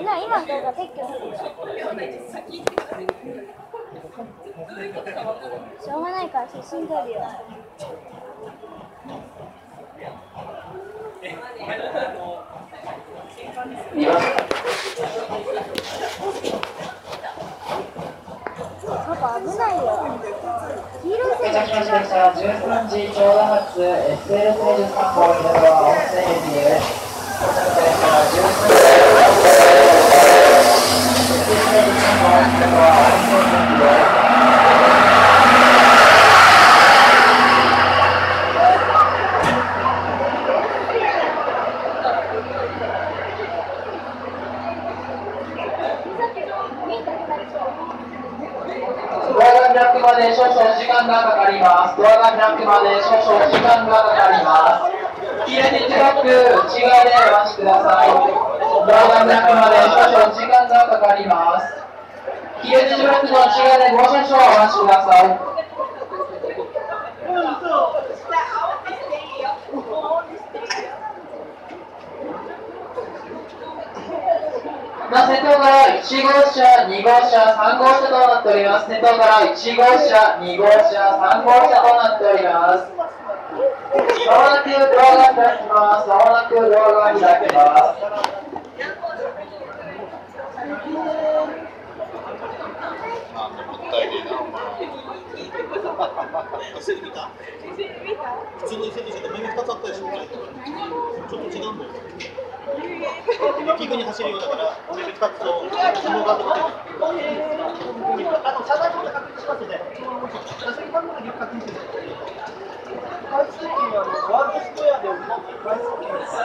今の動画撤去するよ。しょうがないから写真撮るよ。パパ危ないよ。黄色い線が 13時ちょうど発 SL-13 号には温泉駅です。ドアが開くまで少々時間がかかります。ドアが開くまで少々時間がかかります。切れて近く内側でお待ちください。ドアが開くまで少々時間がかかります。切れて近くの内側でもう少々お待ちください。先頭から1号車、2号車、3号車となっております。先頭から1号車、2号車、3号車となっております。まもなくドアが開きます。まもなくドアが開きます。 普通の伊勢と目が2つあったでしょ。ちょっと違うんだよ。駅区に走るようだから、目が2つと紐があって。車内の確認しますので、座席番号だけ確認してください。外出券はワールドスクエアで外出券です。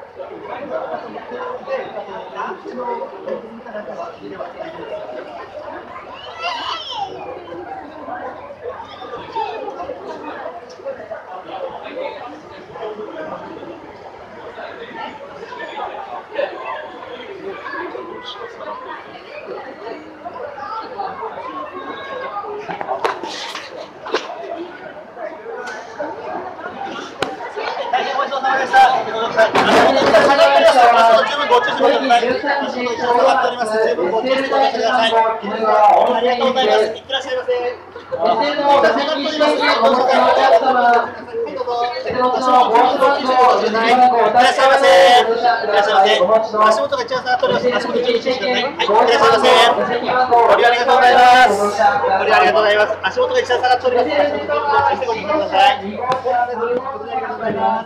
大変ごちそうさまでした。十分ご注意ください。十分ご注意ください。ありがとうございます。いってらっしゃいませ。足元が一番下がっております。足元注意してください。はい、いってらっしゃいませ。ご利用ありがとうございます。ご利用ありがとうございます。足元が一番下がっております。足元注意してご利用ください。ありがとうございます。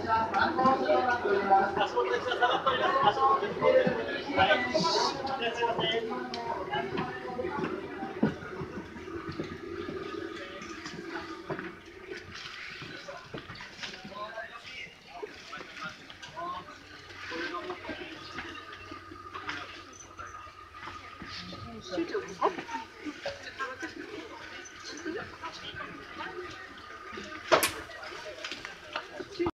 足元が一番下がっております。足元注意してください。